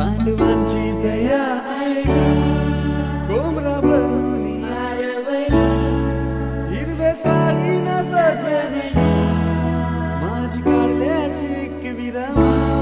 पांडवांची दया आईली कोमरा बनून आरवली हिरवे साडीनं सजवली माझी काढल्याची एक विरामा